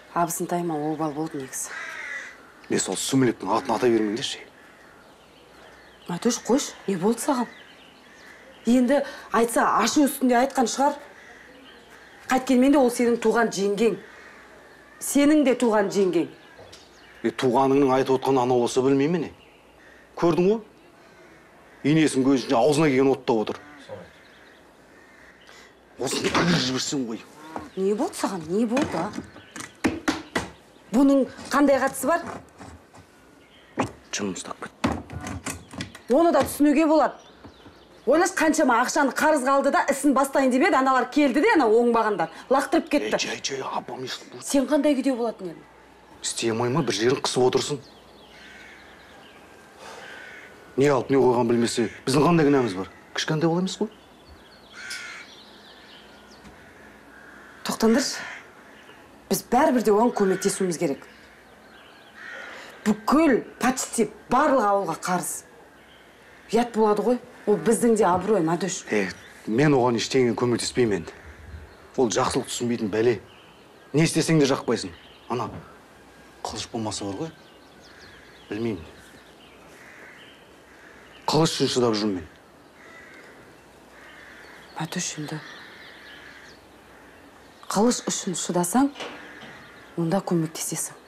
Абысынтайыма обал болды негізі. Мен сол сүмелектің атын ата бермеңдерші. Матөш, қойш, не болды саған? Енді айтса ашу үстінде айтқан шығар. Қайткенмен де ол сенің туған жеңгең. Сенің де туған жеңгең. Туғаныңның айтып отқан анау болса білмейме не? Көрдің ғой? Енесінің көзінше аузына келген оттап отыр. Осыны кіргізіп жіберсең ғой. Не болды саған? Не болды, а? Бұның қандай қатысы бар? Жыным ұстап кетті. Оны да түсінуге болады. Ойлаш, қаншама ақшаны қарыз қалды да ісін бастайын деп еді, аналар келді де, ана оңбағандар. Лақтырып кетті. Жай, апам естіп. Сен қандай күйде болатын едің? Істей алмай ма, бір жерін қысып отырсын. Не алып, не қойған білмесе, біздің қандай кінәміз бар? Кішкентай бол емес қой. Тоқтандыршы. Біз бәрібірде оған көмектесуіміз керек. Бүкіл, почти барлық ауылға қарыз. Ұят болады ғой. Ол біздің де абырой, Матөш. Мен оған ештеңе көмектеспеймін енді. Ол жақсылық түсінбейтін бәле. Не істесең де жақпайсың. Ана, қылыш болмаса бар ғой. Білмеймін. Қылыш үшін шыдап жүрмін. Матөш, енді қылыш үшін шыдасаң, онда көмектесесің.